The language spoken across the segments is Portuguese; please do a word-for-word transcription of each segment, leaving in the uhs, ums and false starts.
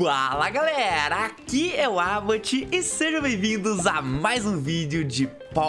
Fala galera, aqui é o Abbott e sejam bem-vindos a mais um vídeo de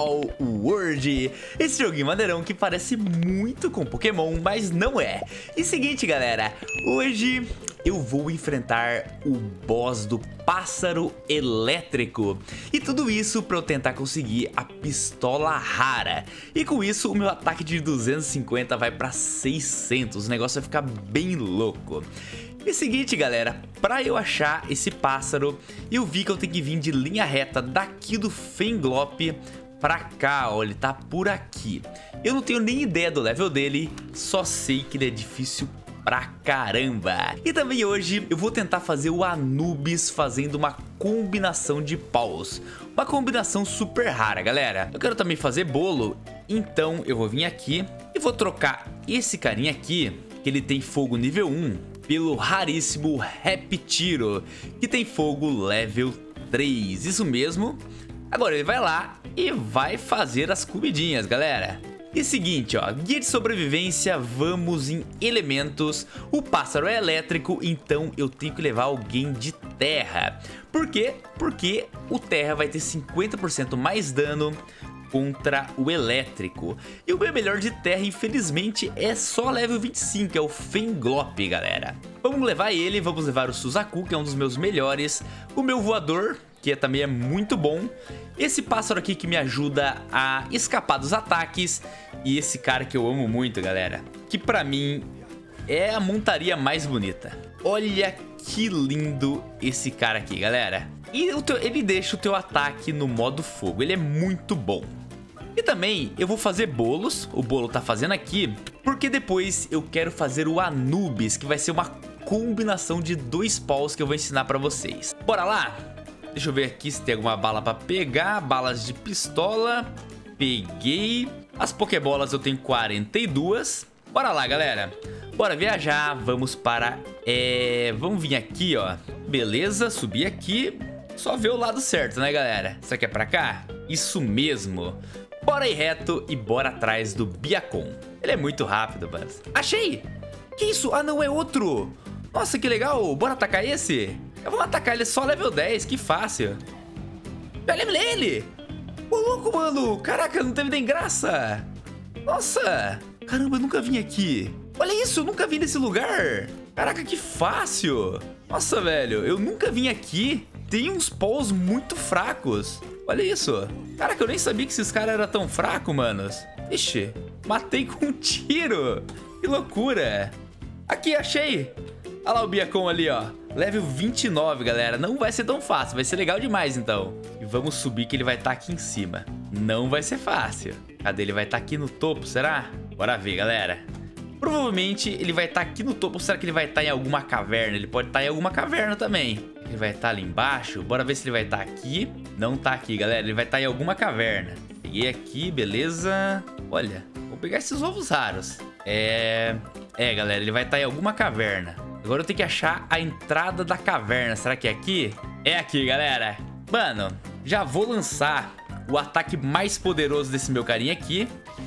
Palworld. Esse joguinho maneirão que parece muito com Pokémon, mas não é. E seguinte galera, hoje eu vou enfrentar o boss do pássaro elétrico. E tudo isso para eu tentar conseguir a pistola rara. E com isso o meu ataque de duzentos e cinquenta vai para seiscentos, o negócio vai ficar bem louco. E seguinte galera, pra eu achar esse pássaro, eu vi que eu tenho que vir de linha reta daqui do Fenglop pra cá, ó, ele tá por aqui. Eu não tenho nem ideia do level dele, só sei que ele é difícil pra caramba. E também hoje eu vou tentar fazer o Anubis fazendo uma combinação de paus. Uma combinação super rara, galera. Eu quero também fazer bolo, então eu vou vir aqui e vou trocar esse carinha aqui, que ele tem fogo nível um, pelo raríssimo Reptiro, que tem fogo level três. Isso mesmo. Agora ele vai lá e vai fazer as comidinhas, galera. E seguinte, ó, guia de sobrevivência, vamos em elementos. O pássaro é elétrico, então eu tenho que levar alguém de terra. Por quê? Porque o terra vai ter cinquenta por cento mais dano contra o elétrico. E o meu melhor de terra, infelizmente, é só level vinte e cinco, é o Fenglop, galera. Vamos levar ele, vamos levar o Suzaku, que é um dos meus melhores. O meu voador, que também é muito bom. Esse pássaro aqui que me ajuda a escapar dos ataques. E esse cara que eu amo muito, galera, que pra mim é a montaria mais bonita. Olha que lindo esse cara aqui, galera. E o teu, ele deixa o teu ataque no modo fogo, ele é muito bom. E também eu vou fazer bolos, o bolo tá fazendo aqui, porque depois eu quero fazer o Anubis, que vai ser uma combinação de dois paus que eu vou ensinar pra vocês. Bora lá? Deixa eu ver aqui se tem alguma bala pra pegar, balas de pistola, peguei. As pokebolas eu tenho quarenta e duas. Bora lá, galera. Bora viajar, vamos para... É... Vamos vir aqui, ó. Beleza, subir aqui. Só ver o lado certo, né, galera? Isso aqui é pra cá? Isso mesmo. Bora ir reto e bora atrás do Biacon. Ele é muito rápido, mano. Achei! Que isso? Ah, não, é outro! Nossa, que legal! Bora atacar esse? Eu vou atacar ele só level dez, que fácil. Já levelei ele! Ô, louco, mano! Caraca, não teve nem graça! Nossa! Caramba, eu nunca vim aqui. Olha isso, eu nunca vim nesse lugar. Caraca, que fácil! Nossa, velho, eu nunca vim aqui. Tem uns paus muito fracos. Olha isso. Caraca, eu nem sabia que esses caras eram tão fracos, manos. Ixi, matei com um tiro. Que loucura. Aqui, achei. Olha lá o Biacon ali, ó. Level vinte e nove, galera. Não vai ser tão fácil, vai ser legal demais, então. E vamos subir que ele vai estar aqui em cima. Não vai ser fácil. Cadê? Ele vai estar aqui no topo, será? Bora ver, galera. Provavelmente ele vai estar aqui no topo. Ou será que ele vai estar em alguma caverna? Ele pode estar em alguma caverna também. Ele vai estar ali embaixo. Bora ver se ele vai estar aqui. Não tá aqui, galera. Ele vai estar em alguma caverna. Peguei aqui, beleza. Olha, vou pegar esses ovos raros. É... É, galera, ele vai estar em alguma caverna. Agora eu tenho que achar a entrada da caverna. Será que é aqui? É aqui, galera. Mano, já vou lançar o ataque mais poderoso desse meu carinha aqui.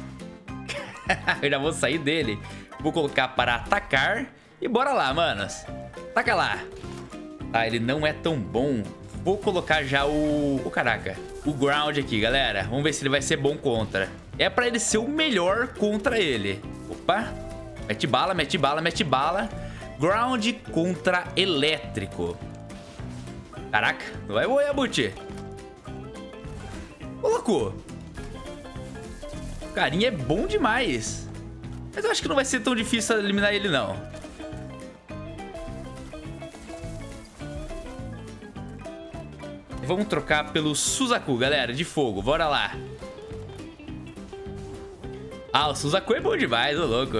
Eu já vou sair dele. Vou colocar para atacar. E bora lá, manos. Taca lá. Tá, ele não é tão bom. Vou colocar já o... o caraca. O ground aqui, galera. Vamos ver se ele vai ser bom contra. É pra ele ser o melhor contra ele. Opa. Mete bala, mete bala, mete bala. Ground contra elétrico. Caraca. Não vai morrer, Abbott. Ô, louco. O carinha é bom demais. Mas eu acho que não vai ser tão difícil eliminar ele, não. Vamos trocar pelo Suzaku, galera, de fogo. Bora lá. Ah, o Suzaku é bom demais, ô louco.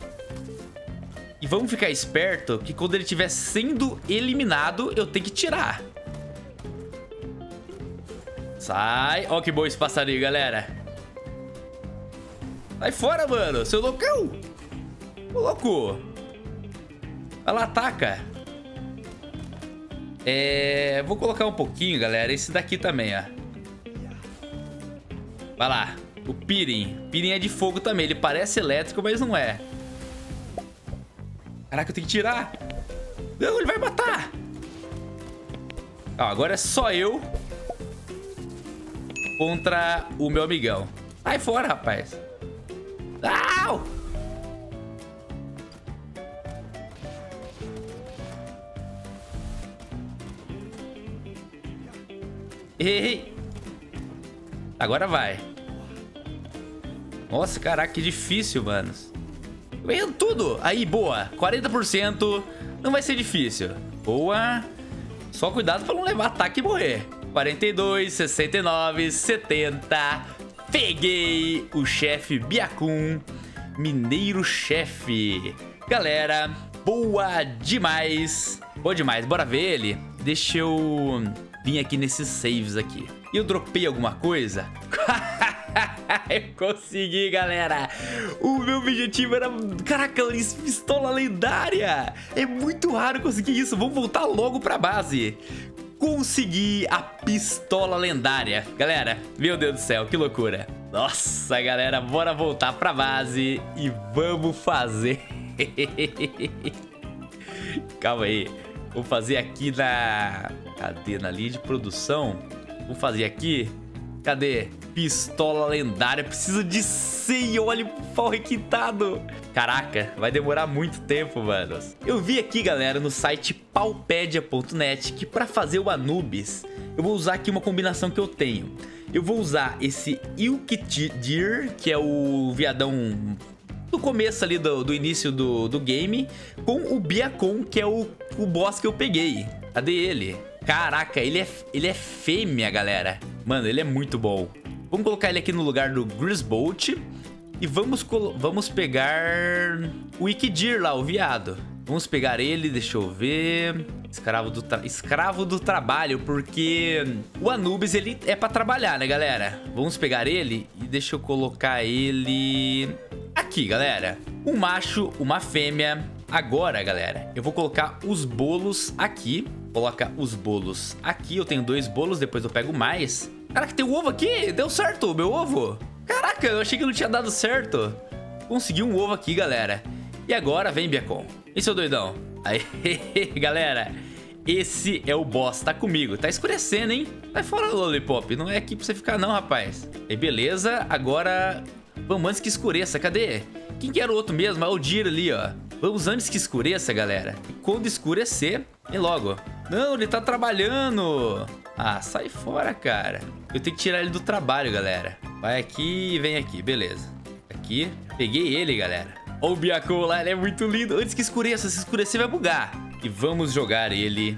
E vamos ficar esperto que quando ele estiver sendo eliminado, eu tenho que tirar. Sai. Ó que bom esse passarinho, galera. Sai fora, mano. Seu loucão. Ô, louco. Vai lá, ataca. É... Vou colocar um pouquinho, galera. Esse daqui também, ó. Vai lá. O Pirin. Pirin é de fogo também. Ele parece elétrico, mas não é. Caraca, eu tenho que tirar. Não, ele vai matar. Ó, agora é só eu contra o meu amigão. Sai fora, rapaz. Au! Ei! Agora vai. Nossa, caraca, que difícil, mano. Ganhando tudo. Aí, boa. quarenta por cento. Não vai ser difícil. Boa. Só cuidado pra não levar ataque e morrer. quarenta e dois, sessenta e nove, setenta. Peguei o chefe Byakun. Mineiro chefe. Galera, boa demais. Boa demais. Bora ver ele. Deixa eu vir aqui nesses saves aqui. Eu dropei alguma coisa? Eu consegui, galera. O meu objetivo era... Caraca, pistola lendária. É muito raro conseguir isso. Vamos voltar logo pra base. Consegui a pistola lendária. Galera, meu Deus do céu, que loucura. Nossa, galera, bora voltar pra base e vamos fazer. Calma aí. Vou fazer aqui na... Cadê? Na linha de produção. Vou fazer aqui. Cadê? Pistola lendária. Precisa de cem. Olha o pau requintado. Caraca, vai demorar muito tempo, mano. Eu vi aqui, galera, no site paupedia ponto net que pra fazer o Anubis, eu vou usar aqui uma combinação que eu tenho. Eu vou usar esse Ilkidir, que é o viadão do começo ali, do, do início do, do game, com o Byakun, que é o, o boss que eu peguei. Cadê ele? Caraca, ele é, ele é fêmea, galera. Mano, ele é muito bom. Vamos colocar ele aqui no lugar do Grisbolt. E vamos, vamos pegar o Ilkidir lá, o viado. Vamos pegar ele, deixa eu ver... Escravo do, tra... Escravo do trabalho, porque o Anubis, ele é pra trabalhar, né, galera? Vamos pegar ele e deixa eu colocar ele... Aqui, galera. Um macho, uma fêmea. Agora, galera, eu vou colocar os bolos aqui. Coloca os bolos aqui. Eu tenho dois bolos, depois eu pego mais. Caraca, tem um ovo aqui. Deu certo o meu ovo. Caraca, eu achei que não tinha dado certo. Consegui um ovo aqui, galera. E agora vem, Byakun. E seu doidão? Aí, galera, esse é o boss. Tá comigo. Tá escurecendo, hein? Vai fora, Lollipop. Não é aqui pra você ficar, não, rapaz. E beleza, agora... Vamos antes que escureça. Cadê? Quem que era o outro mesmo? É o Dir ali, ó. Vamos antes que escureça, galera. E quando escurecer, vem logo. Não, ele tá trabalhando. Ah, sai fora, cara. Eu tenho que tirar ele do trabalho, galera. Vai aqui e vem aqui. Beleza. Aqui. Peguei ele, galera. Ó o Byakun lá, ele é muito lindo. Antes que escureça, se escurecer vai bugar. E vamos jogar ele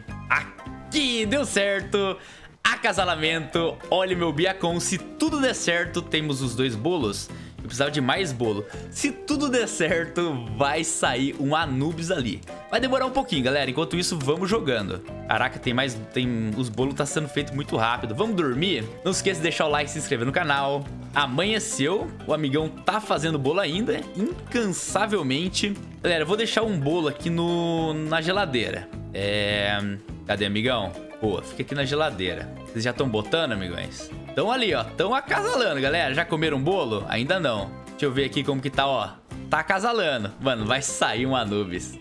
aqui. Deu certo. Acasalamento. Olha meu Byakun. Se tudo der certo, temos os dois bolos. Eu precisava de mais bolo. Se tudo der certo, vai sair um Anubis ali. Vai demorar um pouquinho, galera. Enquanto isso, vamos jogando. Caraca, tem mais... Tem... Os bolos tá sendo feito muito rápido. Vamos dormir? Não esqueça de deixar o like e se inscrever no canal. Amanheceu. O amigão tá fazendo bolo ainda. Incansavelmente. Galera, eu vou deixar um bolo aqui no... na geladeira. É... Cadê, amigão? Boa, fica aqui na geladeira. Vocês já estão botando, amigões? Estão ali, ó. Estão acasalando, galera. Já comeram bolo? Ainda não. Deixa eu ver aqui como que tá, ó. Tá acasalando. Mano, vai sair um Anubis.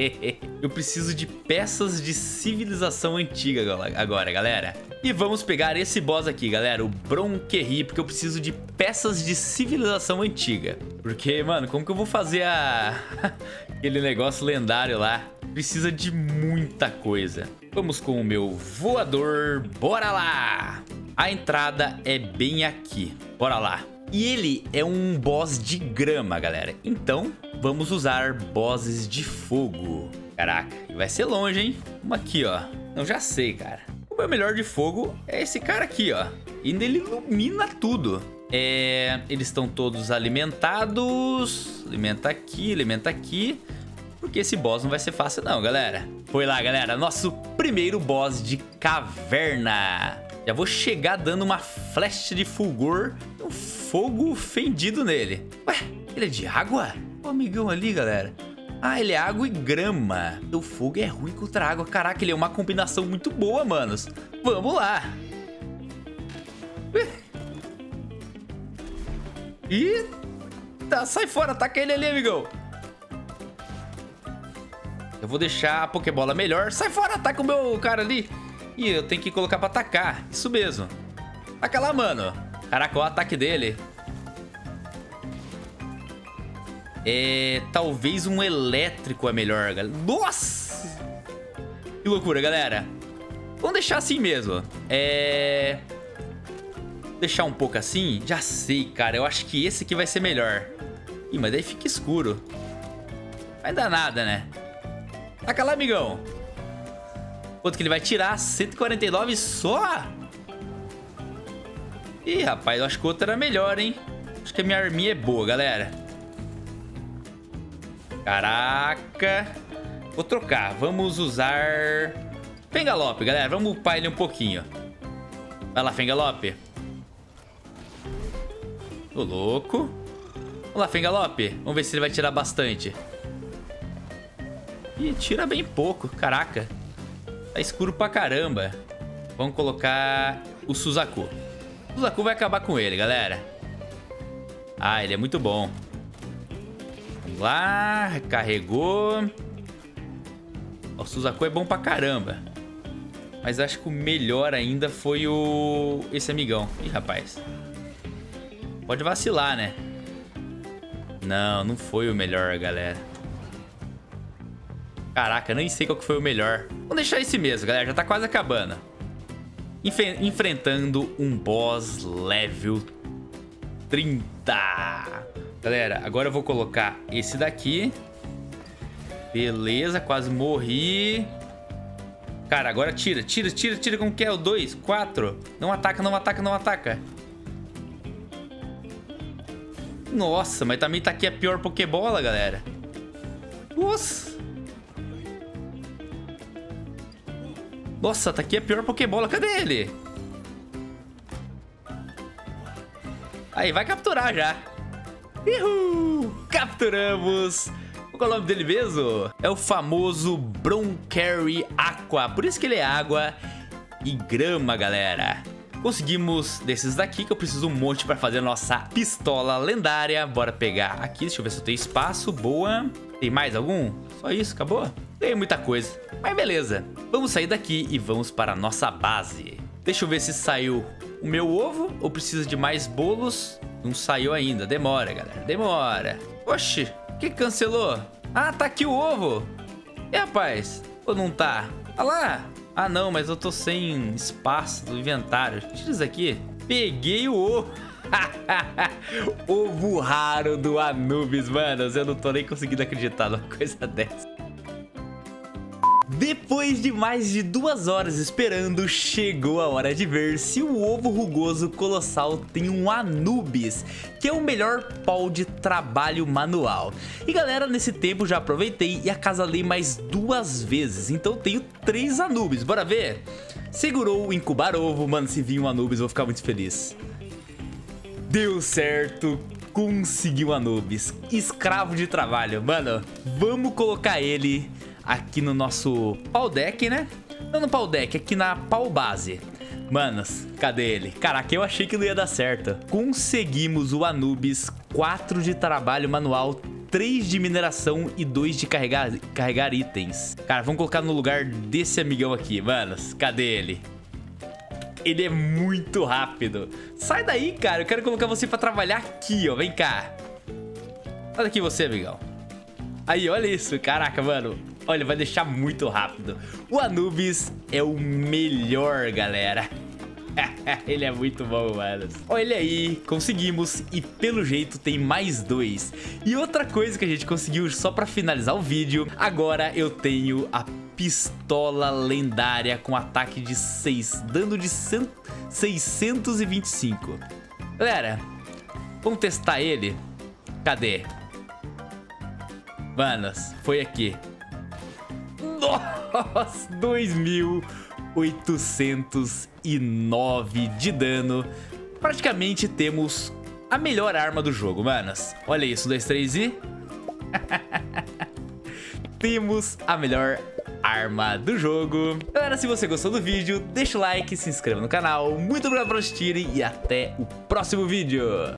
Eu preciso de peças de civilização antiga agora, galera. E vamos pegar esse boss aqui, galera. O Bronquerri, porque eu preciso de peças de civilização antiga. Porque, mano, como que eu vou fazer a... aquele negócio lendário lá? Precisa de muita coisa. Vamos com o meu voador. Bora lá! A entrada é bem aqui. Bora lá. E ele é um boss de grama, galera. Então, vamos usar bosses de fogo. Caraca, vai ser longe, hein? Vamos aqui, ó. Não, já sei, cara. O meu melhor de fogo é esse cara aqui, ó. E ele ilumina tudo. É... Eles estão todos alimentados. Alimenta aqui, alimenta aqui. Porque esse boss não vai ser fácil não, galera. Foi lá, galera. Nosso primeiro boss de caverna. Já vou chegar dando uma flecha de fulgor, um fogo fendido nele. Ué, ele é de água? O amigão ali, galera. Ah, ele é água e grama. O fogo é ruim contra a água. Caraca, ele é uma combinação muito boa, manos. Vamos lá. Ih, tá, sai fora, ataca ele ali, amigão. Eu vou deixar a Pokébola melhor. Sai fora, ataca o meu cara ali. Ih, eu tenho que colocar pra atacar. Isso mesmo. Taca lá, mano. Caraca, olha o ataque dele. É... Talvez um elétrico é melhor, galera. Nossa! Que loucura, galera. Vamos deixar assim mesmo. É... Deixar um pouco assim. Já sei, cara. Eu acho que esse aqui vai ser melhor. Ih, mas daí fica escuro. Vai dar nada, né? Taca lá, amigão. Quanto que ele vai tirar? cento e quarenta e nove só? Ih, rapaz, eu acho que o outro era melhor, hein? Acho que a minha arminha é boa, galera. Caraca. Vou trocar. Vamos usar... Fengalope, galera. Vamos upar ele um pouquinho. Vai lá, Fengalope. Ô, louco. Vamos lá, Fengalope. Vamos ver se ele vai tirar bastante. Ih, tira bem pouco. Caraca. Tá escuro pra caramba. Vamos colocar o Suzaku. O Suzaku vai acabar com ele, galera. Ah, ele é muito bom. Vamos lá. Carregou. O Suzaku é bom pra caramba. Mas acho que o melhor ainda foi o... Esse amigão. Ih, rapaz. Pode vacilar, né? Não, não foi o melhor, galera. Caraca, nem sei qual que foi o melhor. Vamos deixar esse mesmo, galera. Já tá quase acabando. Enf enfrentando um boss level trinta. Galera, agora eu vou colocar esse daqui. Beleza, quase morri. Cara, agora tira, tira, tira, tira. Como que é? O dois, quatro. Não ataca, não ataca, não ataca. Nossa, mas também tá aqui a pior Pokébola, galera. Nossa. Nossa, tá aqui a pior Pokébola. Cadê ele? Aí, vai capturar já. Uhul! Capturamos. Qual é o nome dele mesmo? É o famoso Broncarry Aqua. Por isso que ele é água e grama, galera. Conseguimos desses daqui, que eu preciso um monte pra fazer a nossa pistola lendária. Bora pegar aqui, deixa eu ver se eu tenho espaço. Boa. Tem mais algum? Só isso, acabou? Tem muita coisa, mas beleza. Vamos sair daqui e vamos para a nossa base. Deixa eu ver se saiu o meu ovo ou precisa de mais bolos. Não saiu ainda, demora, galera, demora. Oxi, que cancelou? Ah, tá aqui o ovo. E rapaz, ou não tá? Ah lá. Ah não, mas eu tô sem espaço no inventário. Tira isso aqui. Peguei o ovo. Ovo raro do Anubis, mano. Eu não tô nem conseguindo acreditar numa coisa dessa. Depois de mais de duas horas esperando, chegou a hora de ver se o ovo rugoso colossal tem um Anubis, que é o melhor pau de trabalho manual. E galera, nesse tempo já aproveitei e acasalei mais duas vezes, então tenho três Anubis, bora ver? Segurou o incubar ovo, mano, se vir um Anubis eu vou ficar muito feliz. Deu certo, consegui um Anubis, escravo de trabalho, mano, vamos colocar ele aqui no nosso pau deck, né? Não no pau deck, aqui na pau base. Manos, cadê ele? Caraca, eu achei que não ia dar certo. Conseguimos o Anubis, quatro de trabalho manual, três de mineração e dois de carregar, carregar itens. Cara, vamos colocar no lugar desse amigão aqui, manos. Cadê ele? Ele é muito rápido. Sai daí, cara. Eu quero colocar você pra trabalhar aqui, ó. Vem cá. Olha aqui você, amigão. Aí, olha isso. Caraca, mano. Olha, vai deixar muito rápido. O Anubis é o melhor, galera. Ele é muito bom, mano. Olha aí, conseguimos. E pelo jeito tem mais dois. E outra coisa que a gente conseguiu só pra finalizar o vídeo. Agora eu tenho a pistola lendária com ataque de seis, dano de seiscentos e vinte e cinco. Galera, vamos testar ele. Cadê? Manos, foi aqui. Nossa, dois mil oitocentos e nove de dano. Praticamente temos a melhor arma do jogo, manos. Olha isso, um, dois, três e... temos a melhor arma do jogo. Galera, se você gostou do vídeo, deixa o like, se inscreva no canal. Muito obrigado por assistirem e até o próximo vídeo.